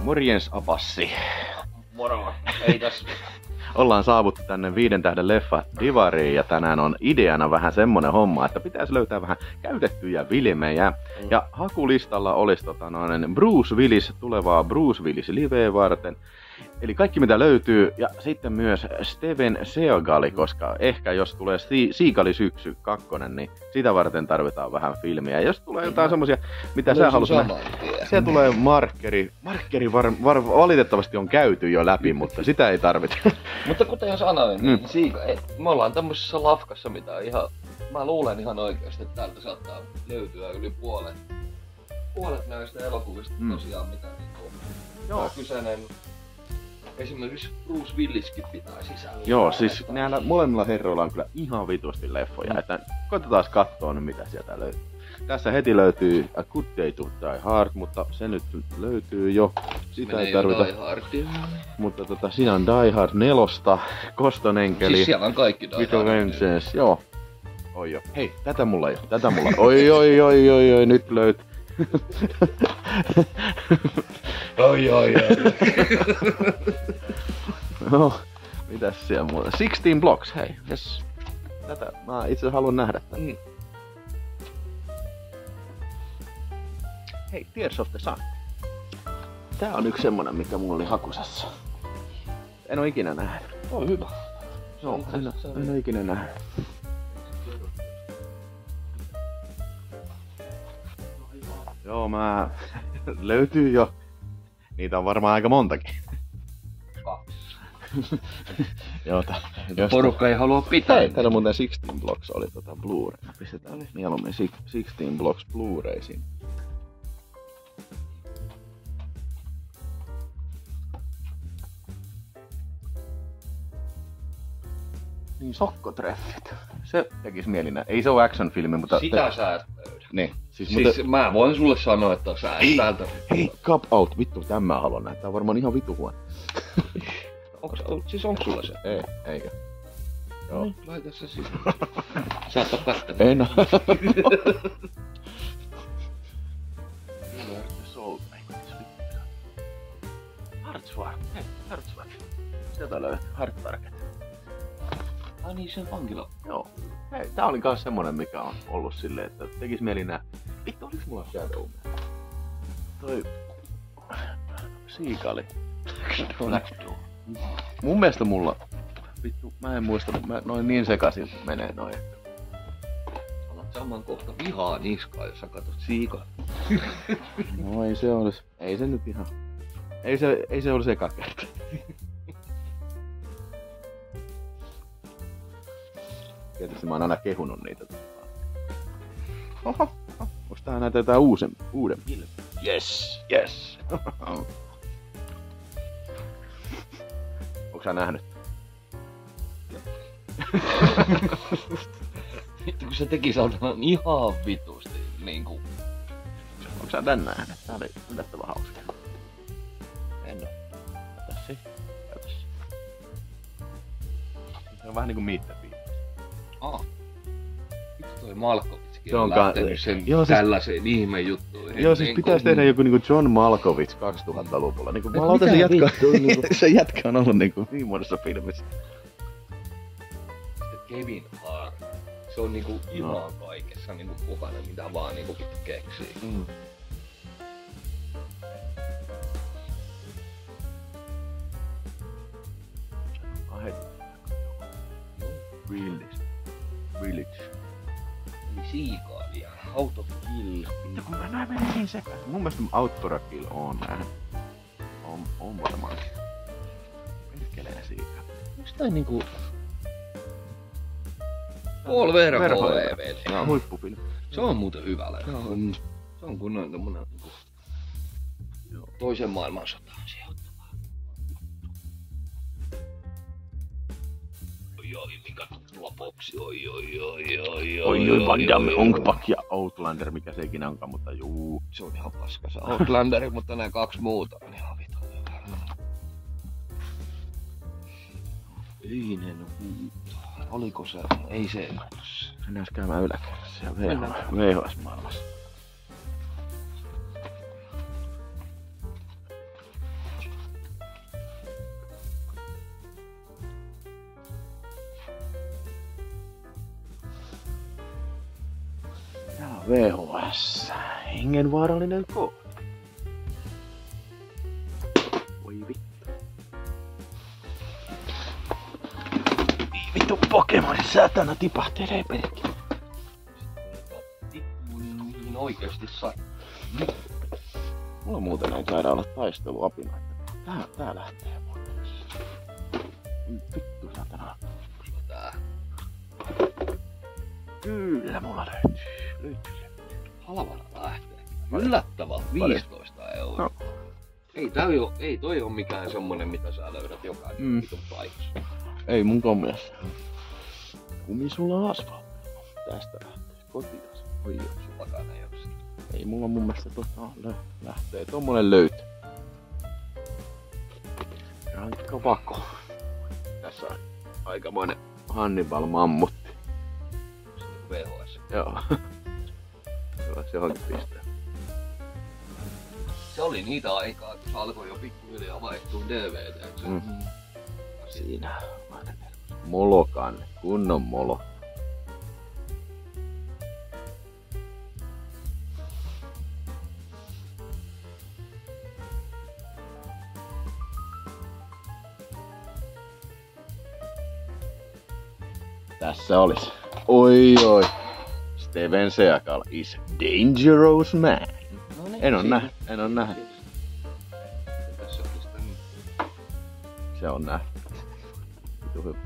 Morjens Apassi. Moro. Ei tässä. Ollaan saavuttu tänne 5 tähden leffa divariin ja tänään on ideana vähän semmonen homma, että pitäisi löytää vähän käytettyjä filmejä. Ja hakulistalla olisi Bruce Willis, tulevaa Bruce Willis liveä varten. Eli kaikki mitä löytyy, ja sitten myös Steven Seagali, koska ehkä jos tulee Seagali syksy 2, niin sitä varten tarvitaan vähän filmiä. Ja jos tulee jotain semmosia, mitä sä haluat nähdä, se tulee markkeri. Markkeri valitettavasti on käyty jo läpi, mutta sitä ei tarvita. Mutta kuten sanoin, niin me ollaan tämmöisessä lafkassa, mitä ihan, mä luulen ihan oikeasti, että täältä saattaa löytyä yli puolet näistä elokuvista tosiaan, mitä niinku on kyseinen. Esimerkiksi Bruce Williskin pitää sisällä. Joo, siis näillä molemmilla herroilla on kyllä ihan vitusti leffoja, että koitetaan katsoa nyt mitä sieltä löytyy. Tässä heti löytyy A Good Day to Die Hard, mutta se nyt löytyy jo. Sitä ei tarvita. Mutta siinä on Die Hard 4, Koston enkeli. Siis siellä on kaikki Die Hard. Vengeance, joo. Oi jo. Hei, tätä mulla jo, Oi, nyt löytyy. Oi. No, mitäs siellä muuta? 16 Blocks, hei. Yes. Tätä mä itse haluan nähdä. Hei, Tears of the Sun. Tää on yksi semmonen, mikä mulla oli hakusessa. En oo ikinä nähnyt. On hyvä. Joo, en oo ikinä nähnyt. Joo, löytyy jo. Niitä on varmaan aika montakin. 2. Joo, porukka ei halua pitää. Hei, täällä muuten 16 Blocks oli Blu-ray. Pistetään mieluummin 16 Blocks Blu-raysiin. Niin, sokkotreffit. Se tekis mielinä. Ei se oo action-filmi, mutta... Sitä sä et löydä. Niin. Siis mä voin sulle sanoa, että sä et täältä... Hei, Cop Out, vittu, tämän mä haluan nähdä. Tää on varmaan ihan vitu huono. onks sulla se? Ei, eikö? Joo. No, laita se siis. Sä et oo kattanut. En oo. Hartsvart. Hei, Hartsvart. Sieltä löytyy Hartsvarket. Ai niin, sen vankila. Joo. Hei, tää oli kans semmonen, mikä on ollut silleen, että tekis mieli nää. Vittu, oliks mulla Shadow? Toi... Seagali. Blackdoor. Mun mielestä mulla... Vittu, mä en muista, noin niin sekaisin menee noin. Alat saman kohta vihaa niskaa, jos sä katot Seagali. No ei se olis... Ei se nyt ihan... Ei se olis eka kerta. Tietysti mä oon aina kehunut niitä. Oho, onks tää näitä jotain uuden filmi? Yes. Onks sä nähnyt? Vittu kun se teki saatanan ihan vitusti niinku. Onks sä tän nähnyt? Tää oli yllättävän hauska. En oo. Katos. Se on vähän niinku Meet the Beatles. Vittu toi Malkovichkin on on lähtenyt sen tällaiseen ihme juttuihin. Joo, siis pitäis tehdä joku niinku John Malkovich 2000-luvulla. Niinku mä aloitan se jätkä on ollut niinku niin monessa filmissä. Kevin Hart. Se on niinku ihan kaikessa niinku mukana, mitä vaan niinku keksii. Village. Eli Seagalia. Out of Kill. Ja kun mä näin meni niin sekaisin. Mun mielestä Out for a Kill on nähnyt. On varmaankin. Perkeleen Seagal. Onks tää niinku... Paul Verhoeven. Joo, huippufilmi. Se on muuten hyvä leffa. Se on kunnon tommonen niinku... Toisen maailmansotaan sijoittava. Oi, mikä tuo boksi, oi, Van Damme, Ong-Bak ja Outlander, mikä se ikinä onkaan, mutta juu. Se on ihan paska se Outlander, mutta nää 2 muuta on ihan vitun hyvä. Yinen huuto. Oliko se? Ei se ollut se. Mennäänkö käymään yläkerrassa siellä VHS-maailmassa? VHS. Hengenvaarallinen koodi. Voi vittu. Vittu Pokemon säätänä tipahtelee perkele. Mihin oikeesti sai? Mulla muuten ei saada olla taisteluapina. Tää lähtee muuten. Vittu saatana. Tää. Kyllä mulla löytyy. Halvana lähtee. Yllättävä 15 €. No. Ei toi oo mikään semmonen mitä sä löydät jokaisen vitun paikassa. Ei munkaan mielestä. Kumisulla asfaltti. Tästä lähtee kotias. Oi Sullakaan ei oo sitä. ei mulla mun mielestä lähtee tommonen löytö. Rankka vako. Tässä on aikamoinen Hannibal mammutti. Se on VHS. Joo. Se olisi johonkin pisteen. Se oli niitä aikaa, kun se alkoi jo pikkuhiljaa vaihtua DVD:ksi. Siinä molokanne, kunnon molo. Tässä olisi. Oi. Steven Seagal is dangerous man. No niin, En oo nähnyt. Tässä oli sitä niin. Se on nähty. Vitu hyvä.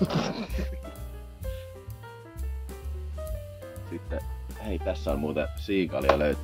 Sitten, hei tässä on muuten Seagalia löytyy.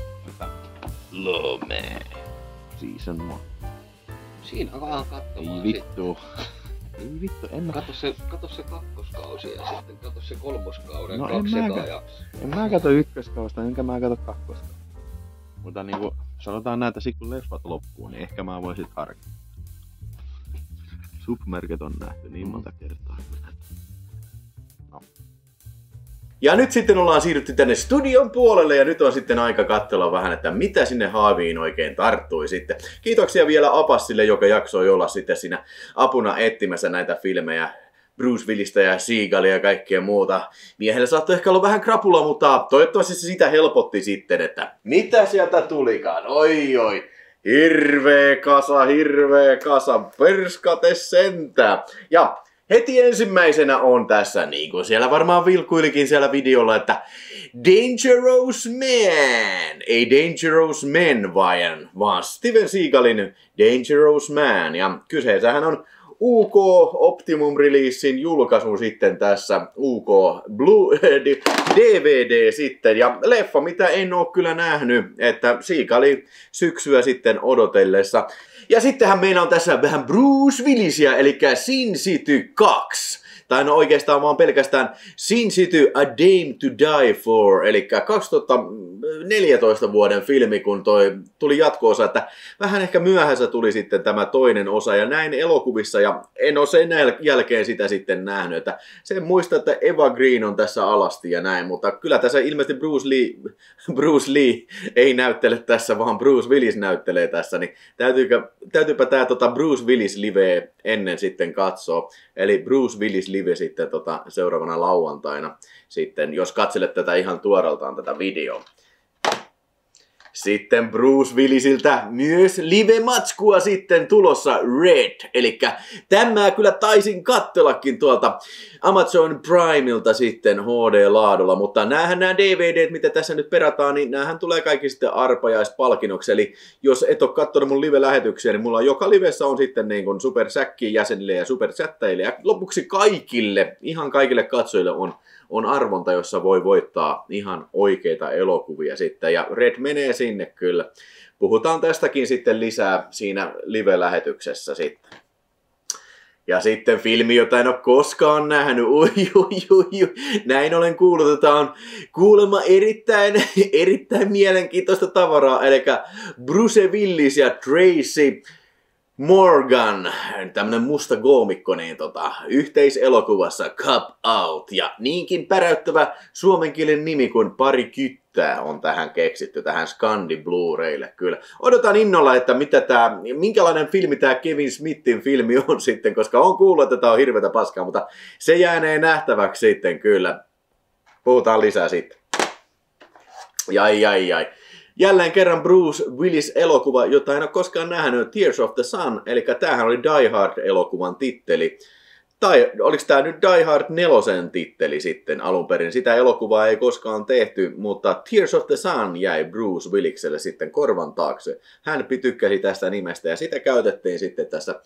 Lome. Season 1. Siinä on vähän katsomaan. Ei vittu. Ei vittu, en mä... Kato se kakkoskausi ja sitten kato se kolmoskauden No 2 ja... En mä kato ykköskausta, enkä mä kato kakkoskausta. Mutta niinku, sanotaan näitä sit kun leffat loppuu, niin ehkä mä voin sit harkita. Submerget on nähty niin monta kertaa. No. Ja nyt sitten ollaan siirrytty tänne studion puolelle ja nyt on sitten aika katsella vähän, että mitä sinne haaviin oikein tarttui sitten. Kiitoksia vielä Apassille, joka jaksoi olla sitten siinä apuna etsimässä näitä filmejä. Bruce Willistä ja Seagalia ja kaikkea muuta. Miehellä saattoi ehkä olla vähän krapula, mutta toivottavasti se sitä helpotti sitten, että mitä sieltä tulikaan. Oi. Hirveä kasa, perskate sentää. Ja heti ensimmäisenä on tässä, niin kuin siellä varmaan vilkuilikin siellä videolla, että Dangerous Man. Ei Dangerous Men vaan Steven Seagalin Dangerous Man. Ja kyseessähän on UK Optimum Releasein julkaisu sitten tässä UK Blue DVD sitten ja leffa mitä en oo kyllä nähnyt, että Seagali syksyä sitten odotellessa. Ja sittenhän meillä on tässä vähän Bruce Willisia eli Sin City 2. Tai no oikeastaan vaan pelkästään Sin City A Dame to Die For, eli 2014 vuoden filmi, kun toi tuli jatko-osa, että vähän ehkä myöhässä tuli sitten tämä toinen osa, ja näin elokuvissa, ja en ole sen jälkeen sitä sitten nähnyt, että sen muista, että Eva Green on tässä alasti ja näin, mutta kyllä tässä ilmeisesti Bruce Lee ei näyttele tässä, vaan Bruce Willis näyttelee tässä, niin täytyypä tää Bruce Willis live ennen sitten katsoa, eli Bruce Willis live sitten seuraavana lauantaina sitten, jos katselet tätä ihan tuoreltaan tätä videoa. Sitten Bruce Willisiltä myös live-matskua sitten tulossa Red. Elikkä tämä kyllä taisin kattelakin tuolta Amazon Primeilta sitten HD-laadulla. Mutta näähän nämä DVDt, mitä tässä nyt perataan, niin näähän tulee kaikki sitten arpajaispalkinnoksi. Eli jos et ole katsonut mun live-lähetyksiä, niin mulla joka livessä on sitten niin kuin Super Säkkiin jäsenille ja Super Chattajille. Ja lopuksi kaikille, ihan kaikille katsojille on arvonta, jossa voi voittaa ihan oikeita elokuvia sitten. Ja Red menee sinne kyllä. Puhutaan tästäkin sitten lisää siinä live-lähetyksessä sitten. Ja sitten filmi, jota en ole koskaan nähnyt. Näin olen kuullut, että on kuulemma erittäin mielenkiintoista tavaraa. Eli Bruce Willis ja Tracy Morgan, tämmönen musta koomikko, niin yhteiselokuvassa Cop Out. Ja niinkin päräyttävä suomenkielinen nimi kuin Pari kyttää on tähän keksitty, tähän Scandi Blu-raylle kyllä. Odotan innolla, että minkälainen filmi tää Kevin Smithin filmi on sitten, koska on kuullut, että tää on hirveätä paskaa, mutta se jäänee nähtäväksi sitten kyllä. Puhutaan lisää sitten. Jai. Jälleen kerran Bruce Willis-elokuva, jota en ole koskaan nähnyt, Tears of the Sun, eli tämähän oli Die Hard-elokuvan titteli. Tai oliko tämä nyt Die Hard 4 titteli sitten alun perin? Sitä elokuvaa ei koskaan tehty, mutta Tears of the Sun jäi Bruce Williselle sitten korvan taakse. Hän tykkäsi tästä nimestä ja sitä käytettiin sitten tässä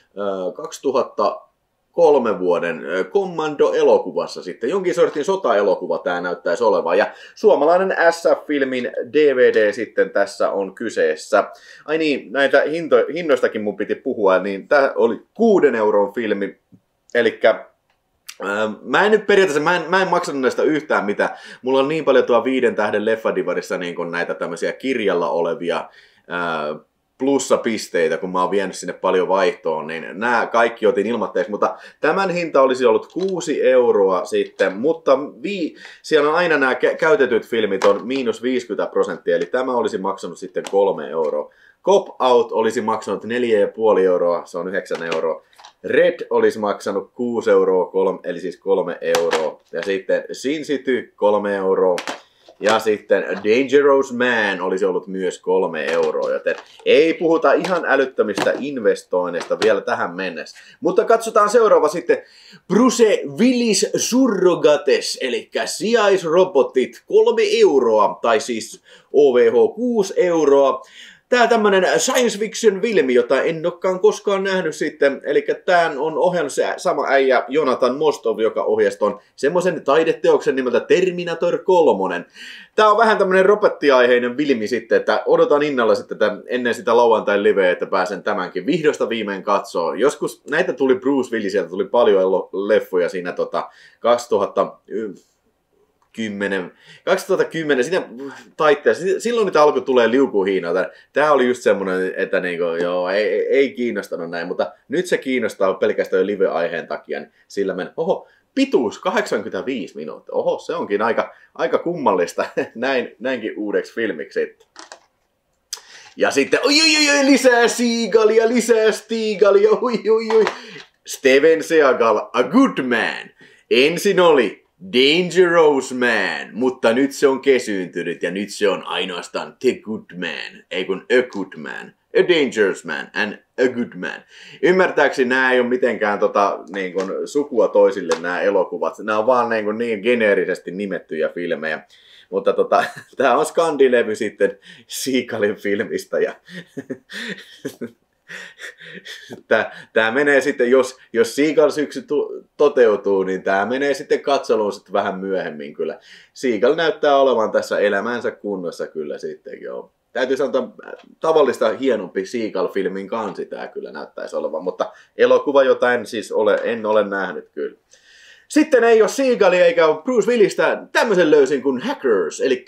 2003 vuoden Commando-elokuvassa sitten. Jonkin sortin sota-elokuva tämä näyttäisi olevan. Ja suomalainen SF-filmin DVD sitten tässä on kyseessä. Ai niin, näitä hinnoistakin mun piti puhua, niin tämä oli 6 euron filmi. Elikkä mä en nyt periaatteessa, mä en maksanut näistä yhtään mitään. Mulla on niin paljon tuo 5 tähden leffadivarissa niin kun näitä tämmöisiä kirjalla olevia plussapisteitä, kun mä oon vienyt sinne paljon vaihtoon, niin nämä kaikki otin ilmatteeksi, mutta tämän hinta olisi ollut 6 euroa sitten, mutta siellä on aina nämä käytetyt filmit on -50%, eli tämä olisi maksanut sitten 3 euroa. Cop Out olisi maksanut 4,5 euroa, se on 9 euroa. Red olisi maksanut 6 euroa, eli siis 3 euroa. Ja sitten Sin City 3 euroa. Ja sitten Dangerous Man olisi ollut myös 3 euroa, joten ei puhuta ihan älyttömistä investoinneista vielä tähän mennessä. Mutta katsotaan seuraava sitten. Bruce Willis Surrogates, eli sijaisrobotit 3 euroa, tai siis OVH 6 euroa. Tää tämmönen science fiction filmi, jota en olekaan koskaan nähnyt sitten. Eli tää on ohjannut se sama äijä Jonathan Mostov, joka ohjasi ton semmoisen taideteoksen nimeltä Terminator 3. Tää on vähän tämmönen robottiaiheinen filmi sitten, että odotan innolla sitten ennen sitä lauantain liveä, että pääsen tämänkin vihdosta viimein katsoa. Joskus näitä tuli Bruce Willisiltä, tuli paljon leffoja siinä 2010 siinä taitteessa, silloin niitä alkoi tulee liukuhiinaa. Tää oli just semmonen, että niinku, joo, ei kiinnostanut näin, mutta nyt se kiinnostaa pelkästään jo live-aiheen takia, niin sillä meni, oho, pituus 85 minuuttia, oho, se onkin aika kummallista näinkin uudeksi filmiksi. Ja sitten, oi, lisää Seagalia, oi. Steven Seagal, A Good Man. Ensin oli Dangerous Man, mutta nyt se on kesyyntynyt ja nyt se on ainoastaan The Good Man, ei kun A Good Man. A Dangerous Man and A Good Man. Ymmärtääkseni nämä ei ole mitenkään niin kuin sukua toisille nämä elokuvat. Nämä on vaan niin geneerisesti nimettyjä filmejä. Mutta tämä on skandilevy sitten Seagalin filmistä ja Tämä menee sitten, jos Seagal syksy toteutuu, niin tämä menee sitten katseluun sitten vähän myöhemmin kyllä. Seagal näyttää olevan tässä elämänsä kunnossa kyllä sitten, joo. Täytyy sanoa, tavallista hienompi Seagal-filmin kansi tämä kyllä näyttäisi olevan, mutta elokuva, jota en ole nähnyt kyllä. Sitten ei ole Seagalia eikä ole Bruce Willistä tämmöisen löysin kuin Hackers, eli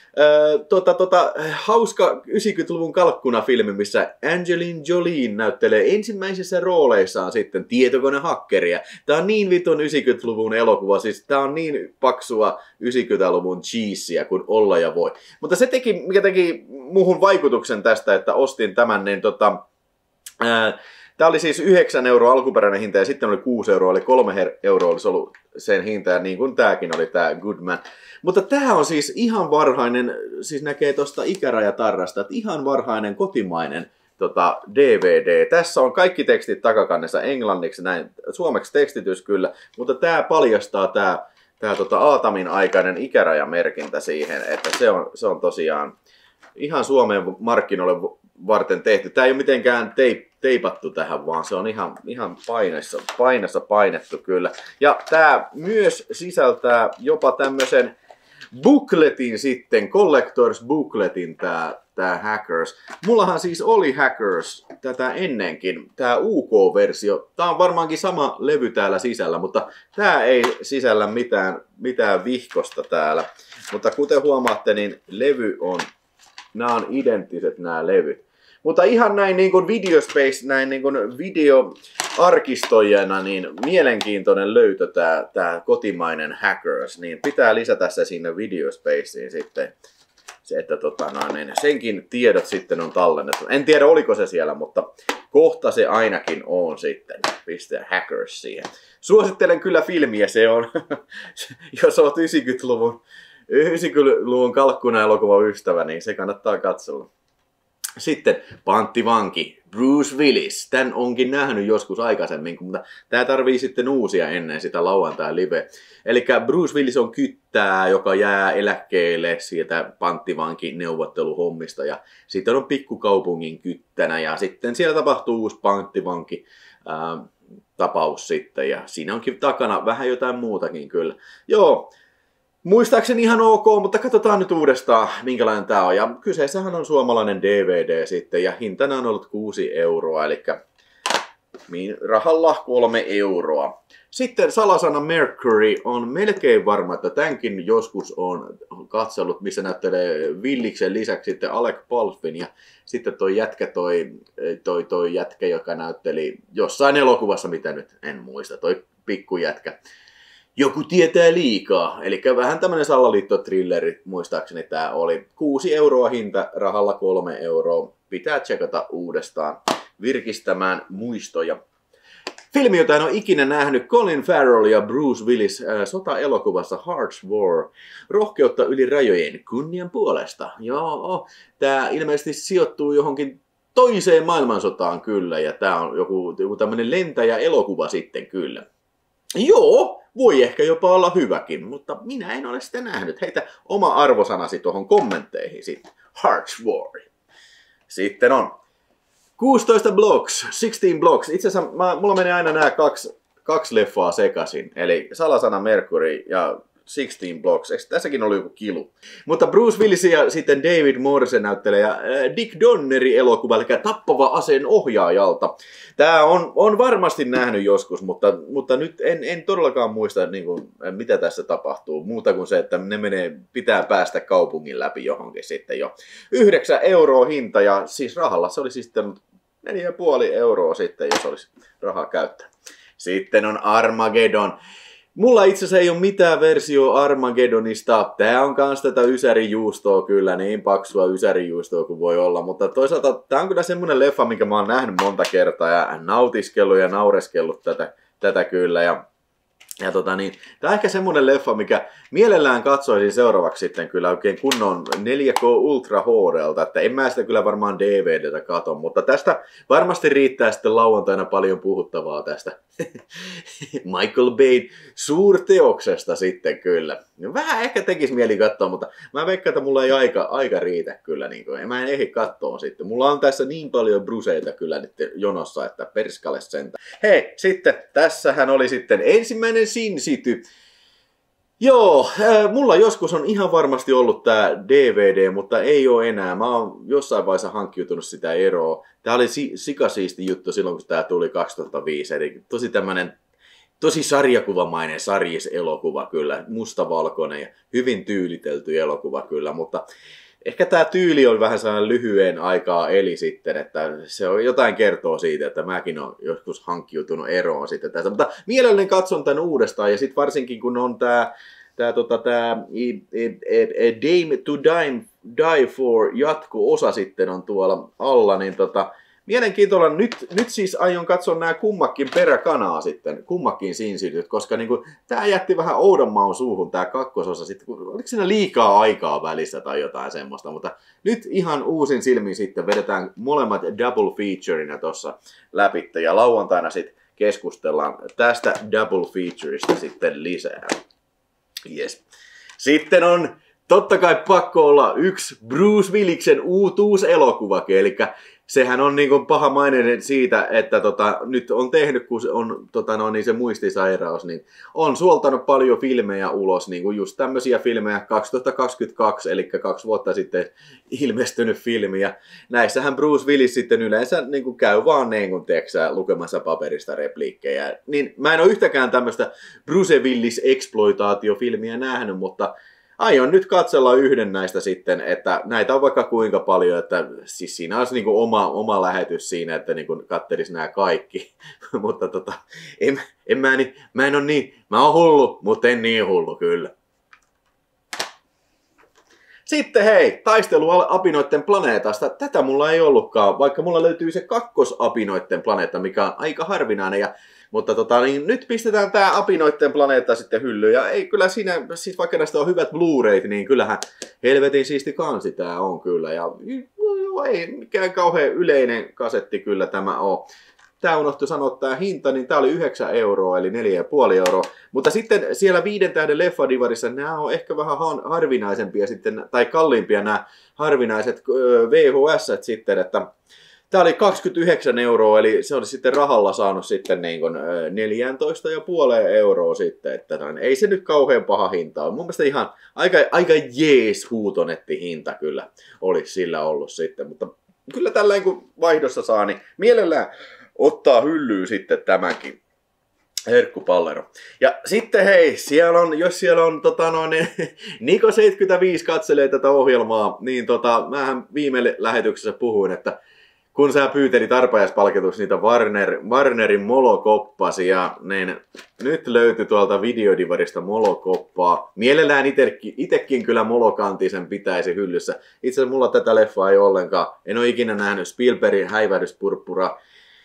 hauska 90-luvun kalkkuna-filmi, missä Angelina Jolie näyttelee ensimmäisissä rooleissaan sitten tietokonehakkeria. Tää on niin vitun 90-luvun elokuva, siis tää on niin paksua 90-luvun cheeseä kuin olla ja voi. Mutta se mikä teki muuhun vaikutuksen tästä, että ostin tämän, niin tämä oli siis 9 euroa alkuperäinen hinta ja sitten oli 6 euroa, eli 3 euroa olisi ollut sen hinta, ja niin kuin tämäkin oli tämä Goodman. Mutta tämä on siis ihan varhainen, siis näkee tuosta ikärajatarrasta, että ihan varhainen kotimainen DVD. Tässä on kaikki tekstit takakannessa englanniksi, näin suomeksi tekstitys kyllä, mutta tämä paljastaa tämä Aatamin aikainen ikärajamerkintä siihen, että se on tosiaan ihan Suomeen markkinoille varten tehty. Tämä ei ole mitenkään teipattu tähän, vaan se on ihan painessa painettu kyllä. Ja tämä myös sisältää jopa tämmöisen bookletin sitten, collectors bookletin tämä Hackers. Mullahan siis oli Hackers tätä ennenkin, tämä UK-versio. Tämä on varmaankin sama levy täällä sisällä, mutta tämä ei sisällä mitään vihkosta täällä. Mutta kuten huomaatte, niin nämä on identtiset nämä levyt. Mutta ihan näin niin kuin Videospace, näin niin kuin videoarkistoijana, niin mielenkiintoinen löytö tämä kotimainen Hackers, niin pitää lisätä se sinne Videospaceen sitten. Se, että niin senkin tiedot sitten on tallennettu. En tiedä oliko se siellä, mutta kohta se ainakin on sitten. Pistää Hackers siihen. Suosittelen kyllä filmiä, se on, jos olet 90-luvun 90-luvun kalkkuna-elokuvan ystävä, niin se kannattaa katsella. Sitten Panttivanki, Bruce Willis. Tän onkin nähnyt joskus aikaisemmin, mutta tää tarvii sitten uusia ennen sitä lauantai live. Eli Bruce Willis on kyttää, joka jää eläkkeelle siitä panttivankin neuvotteluhommista. Ja sitten on pikkukaupungin kyttänä ja sitten siellä tapahtuu uusi panttivanki tapaus sitten. Ja siinä onkin takana vähän jotain muutakin kyllä. Joo. Muistaakseni ihan ok, mutta katsotaan nyt uudestaan, minkälainen tää on. Ja kyseessähän on suomalainen DVD sitten, ja hintana on ollut 6 euroa, eli rahalla 3 euroa. Sitten salasana Mercury on melkein varma, että tämänkin joskus on katsellut, missä näyttelee Villiksen lisäksi sitten Alec Baldwin ja sitten toi jätkä, joka näytteli jossain elokuvassa, mitä nyt en muista, toi pikkujätkä. Joku tietää liikaa, eli vähän tämmönen salaliitto-thrilleri, muistaakseni tää oli 6 euroa hinta, rahalla 3 euroa. Pitää tsekata uudestaan virkistämään muistoja. Filmi, jota en ole ikinä nähnyt, Colin Farrell ja Bruce Willis sota-elokuvassa Hearts War. Rohkeutta yli rajojen kunnian puolesta. Joo, tää ilmeisesti sijoittuu johonkin toiseen maailmansotaan kyllä, ja tää on joku tämmönen lentäjä-elokuva sitten kyllä. Joo, voi ehkä jopa olla hyväkin, mutta minä en ole sitä nähnyt. Heitä oma arvosanasi tuohon kommentteihin sitten. Hearts War. Sitten on 16 blocks, 16 blocks. Itse asiassa mulla menee aina nämä kaksi leffaa sekaisin. Eli salasana Mercury ja 16 blocks. Eikö tässäkin oli joku kilu? Mutta Bruce Willis ja sitten David Morse näyttelee ja Dick Donneri elokuva, eli Tappava aseen ohjaajalta. Tää on varmasti nähnyt joskus, mutta nyt en todellakaan muista, niin kuin, mitä tässä tapahtuu. Muuta kuin se, että pitää päästä kaupungin läpi johonkin sitten jo. 9 euroa hinta ja siis rahalla se oli sitten 4,5 euroa sitten, jos olisi rahaa käyttää. Sitten on Armageddon. Mulla itse asiassa ei ole mitään versio Armageddonista. Tää on kans tätä ysärijuustoa kyllä, niin paksua ysärijuustoa kuin voi olla. Mutta toisaalta tää on kyllä semmonen leffa, minkä mä oon nähnyt monta kertaa ja nautiskellut ja naureskellut tätä kyllä. Ja tää on ehkä semmonen leffa, mikä mielellään katsoisin seuraavaksi sitten kyllä oikein kunnon 4K Ultra HD:ltä, että en mä sitä kyllä varmaan DVDtä katon, mutta tästä varmasti riittää sitten lauantaina paljon puhuttavaa tästä Michael Bayn suurteoksesta sitten kyllä. Vähän ehkä tekisi mieli katsoa, mutta mä veikkaan, että mulla ei aika riitä kyllä, niin kuin, mä en ehdi katsoa sitten. Mulla on tässä niin paljon bruseita kyllä nyt jonossa, että perskale sentä. Hei, sitten tässähän oli sitten ensimmäinen Sin City. Joo, mulla joskus on ihan varmasti ollut tää DVD, mutta ei oo enää. Mä oon jossain vaiheessa hankkiutunut sitä eroa. Tää oli sikasiisti juttu silloin, kun tää tuli 2005. Eli tosi sarjakuvamainen sarjiselokuva kyllä. Mustavalkoinen ja hyvin tyylitelty elokuva kyllä, mutta ehkä tää tyyli on vähän sellainen lyhyen aikaa eli sitten, että se on jotain kertoo siitä, että mäkin olen joskus hankkiutunut eroon sitten tästä. Mutta mielelläni katson tän uudestaan ja sitten varsinkin kun on tää Dame to Die For jatko-osa sitten on tuolla alla, niin mielenkiintoinen. Nyt siis aion katsoa nämä kummakin peräkanaa sitten, kummakin Sin Cityt, koska niinku, tää jätti vähän oudon maun suuhun tää kakkososa sitten, oliko siinä liikaa aikaa välissä tai jotain semmoista, mutta nyt ihan uusin silmin sitten vedetään molemmat double featureina tossa läpi ja lauantaina sitten keskustellaan tästä double featureista sitten lisää. Yes. Sitten on totta kai pakko olla yksi Bruce Williksen uutuuselokuvakin, eli sehän on niinku pahamainen siitä, että nyt on tehnyt, kun on se muistisairaus, niin on suoltanut paljon filmejä ulos, niinku just tämmöisiä filmejä 2022, eli 2 vuotta sitten ilmestynyt filmi, ja näissähän Bruce Willis sitten yleensä niinku käy vaan niin teeksä lukemassa paperista repliikkejä. Niin mä en ole yhtäkään tämmöistä Bruce Willis-exploitaatiofilmiä nähnyt, mutta aion nyt katsella yhden näistä sitten, että näitä on vaikka kuinka paljon, että siis siinä olisi niinku oma lähetys siinä, että niinku kattelisi nämä kaikki. Mutta mä oon hullu, mutta en niin hullu kyllä. Sitten hei, taistelu apinoiden planeetasta. Tätä mulla ei ollutkaan, vaikka mulla löytyy se kakkosapinoiden planeetta, mikä on aika harvinainen. Mutta niin nyt pistetään tää apinoiden planeetta sitten hyllyyn. Ja ei kyllä siinä, siis vaikka näistä on hyvät Blu-rayt, niin kyllähän helvetin siisti kansi tää on kyllä. Ja ei mikään kauhean yleinen kasetti kyllä tämä on. Tää unohtui sanoa tää hinta, niin tää oli 9 €, eli 4,5 €. Mutta sitten siellä 5 tähden leffadivarissa nämä on ehkä vähän harvinaisempia sitten, tai kalliimpia nämä harvinaiset VHS sitten, että tää oli 29 €, eli se oli sitten rahalla saanut sitten niin kuin 14,5 € sitten, että ei se nyt kauhean paha hinta ole. Mun mielestä ihan aika jees huutonetti hinta kyllä olisi sillä ollut sitten, mutta kyllä tällainen kun vaihdossa saa, niin mielellään ottaa hyllyyn sitten tämänkin herkkupallero. Ja sitten hei, jos siellä on Niko 75 katselee tätä ohjelmaa, niin mähän viime lähetyksessä puhuin, että kun sä pyytelit arpajaispalkituksi niitä Warnerin molokoppasia, niin nyt löytyi tuolta videodivarista molokoppaa. Mielellään itekin kyllä molokantisen pitäisi hyllyssä. Itse asiassa mulla tätä leffaa ei ollenkaan. En ole ikinä nähnyt Spielbergin häivähdyspurppura.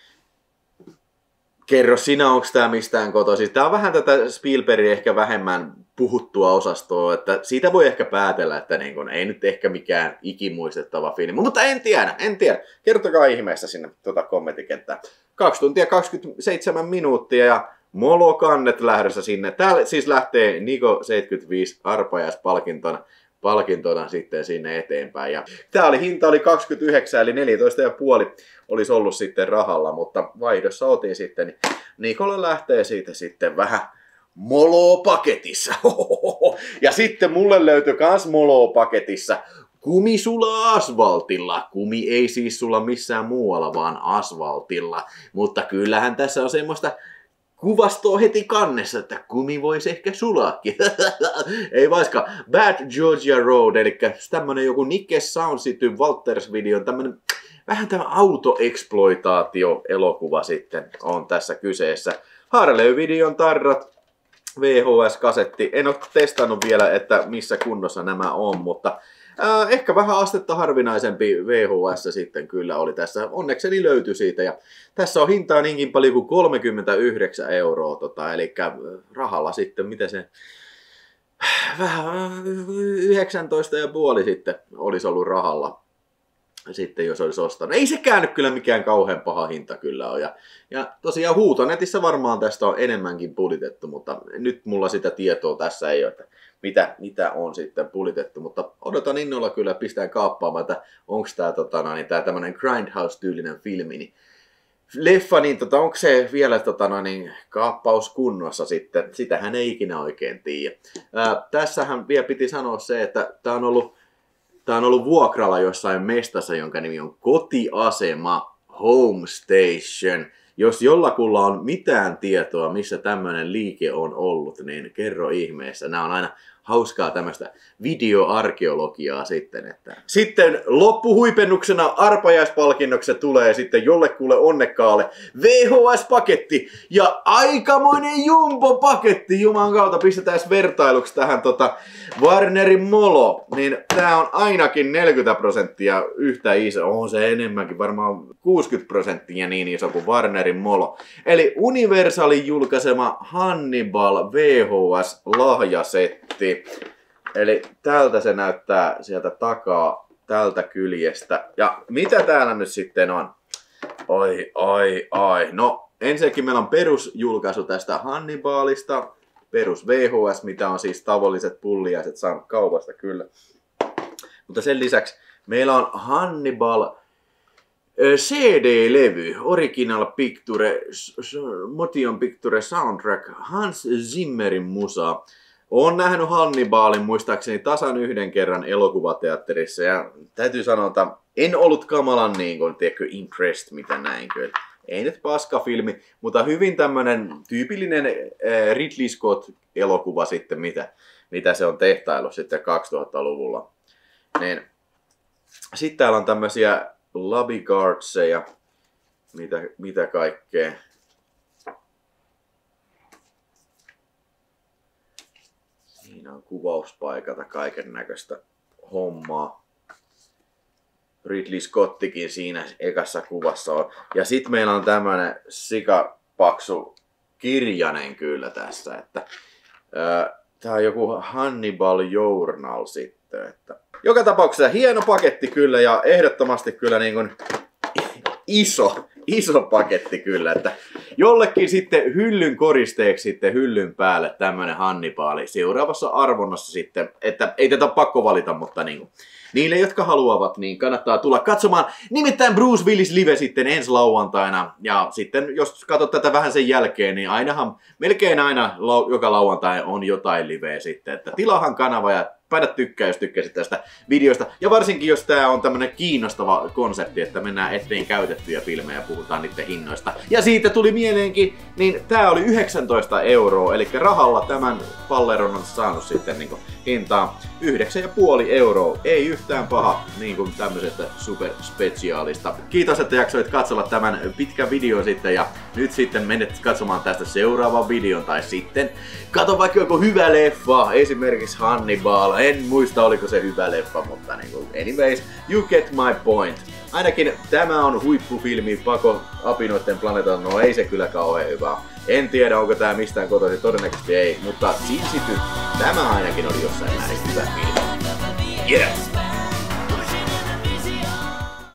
Kerro sinä, onko tää mistään kotoisin. Tää on vähän tätä Spielbergin ehkä vähemmän puhuttua osastoa, että siitä voi ehkä päätellä, että niin kun, ei nyt ehkä mikään ikimuistettava filmi. Mutta en tiedä. Kertokaa ihmeessä sinne kommenttikenttään. 2 tuntia 27 minuuttia ja molokannet lähdössä sinne. Täällä siis lähtee Niko 75 arpajaispalkintona sitten sinne eteenpäin. Ja hinta oli 29, eli 14,5 olisi ollut sitten rahalla, mutta vaihdossa otin sitten. Niin Nikolle lähtee siitä sitten vähän molopaketissa. Ja sitten mulle löytyi kans molopaketissa kumi sulaa asfaltilla. Kumi ei siis sulla missään muualla, vaan asfaltilla. Mutta kyllähän tässä on semmoista kuvastoa heti kannessa, että kumi voisi ehkä sulaakin. Ei vaiska. Bad Georgia Road, eli tämmönen joku Nikke Soundsity Walters-videon, vähän tämä autoexploitaatio-elokuva sitten on tässä kyseessä. Harley-videon tarrat, VHS-kasetti. En ole testannut vielä, että missä kunnossa nämä on, mutta ehkä vähän astetta harvinaisempi VHS sitten kyllä oli tässä. Onnekseni löytyi siitä. Ja tässä on hintaa niinkin paljon kuin 39 €. Eli rahalla sitten, miten se vähän 19,5 sitten olisi ollut rahalla. Sitten jos olisi ostanut. Ei sekään nyt kyllä mikään kauhean paha hinta kyllä on. Ja tosiaan huutonetissä varmaan tästä on enemmänkin pulitettu, mutta nyt mulla sitä tietoa tässä ei ole, että mitä on sitten pulitettu. Mutta odotan innolla kyllä, pistään kaappaamaan, että onko tämä tää tämmönen Grindhouse-tyylinen filmi. Niin leffa, niin onko se vielä kaappaus kunnossa sitten? Sitähän ei ikinä oikein tiedä. Tässähän vielä piti sanoa se, että tämä on ollut vuokralla jossain mestassa, jonka nimi on Kotiasema Home Station. Jos jollakulla on mitään tietoa, missä tämmöinen liike on ollut, niin kerro ihmeessä. Nämä on aina hauskaa tämmöistä videoarkeologiaa sitten. Sitten loppuhuipennuksena arpajaispalkinnoksi tulee sitten jollekulle onnekkaalle VHS-paketti ja aikamoinen jumbo-paketti. Juman kautta pistetään vertailuksi tähän Warnerin molo. Niin tää on ainakin 40% yhtä iso. On se enemmänkin, varmaan 60% niin iso kuin Warnerin molo. Eli Universalin julkaisema Hannibal VHS-lahjasetti. Eli tältä se näyttää sieltä takaa, tältä kyljestä. Ja mitä täällä nyt sitten on? Ai. No ensinnäkin meillä on perusjulkaisu tästä Hannibalista. Perus VHS, mitä on siis tavalliset pulliaiset saanut kaupasta kyllä. Mutta sen lisäksi meillä on Hannibal CD-levy, Original Picture, Motion Picture Soundtrack, Hans Zimmerin musa. Olen nähnyt Hannibalin muistaakseni tasan yhden kerran elokuvateatterissa ja täytyy sanoa, että en ollut kamalan impressed, mitä näin kyllä. Ei nyt paskafilmi, mutta hyvin tämmönen tyypillinen Ridley Scott-elokuva sitten, mitä se on tehtailu sitten 2000-luvulla. Niin. Sitten täällä on tämmösiä Labyguardseja, mitä kaikkea. Siinä on kuvauspaikalta kaiken näköistä hommaa. Ridley Scottikin siinä ekassa kuvassa on. Ja sit meillä on tämmönen sikapaksu kirjanen kyllä tässä, että tää on joku Hannibal Journal sitten, että joka tapauksessa hieno paketti kyllä ja ehdottomasti kyllä niin kuin iso paketti kyllä, että jollekin sitten hyllyn koristeeksi sitten hyllyn päälle tämmönen Hannibali seuraavassa arvonnassa sitten, että ei tätä ole pakko valita, mutta niin kuin niille, jotka haluavat, niin kannattaa tulla katsomaan nimittäin Bruce Willis live sitten ensi lauantaina. Ja sitten jos katsot tätä vähän sen jälkeen, niin melkein aina joka lauantai on jotain liveä sitten. Että tilahan kanava ja paina tykkää, jos tykkäsit tästä videosta. Ja varsinkin, jos tää on tämmönen kiinnostava konsepti, että mennään eteen käytettyjä filmejä ja puhutaan niiden hinnoista. Ja siitä tuli mieleenkin, niin tää oli 19 €, eli rahalla tämän palleron on saanut sitten niin hintaa 9,5 €. Ei yhtään paha niin kuin tämmöisestä superspesiaalista. Kiitos, että jaksoit katsella tämän pitkän videon sitten ja nyt sitten menet katsomaan tästä seuraavan videon tai sitten kato vaikka joku hyvä leffa, esimerkiksi Hannibal. En muista oliko se hyvä leffa, mutta niin kuin, anyways, you get my point. Ainakin tämä on huippufilmi Pako apinoiden planeetalta, no ei se kyllä kauhean hyvä. En tiedä onko tää mistään kotoisin, todennäköisesti ei, mutta Sin City, tämä ainakin oli jossain määrin hyvä filmi. Yes!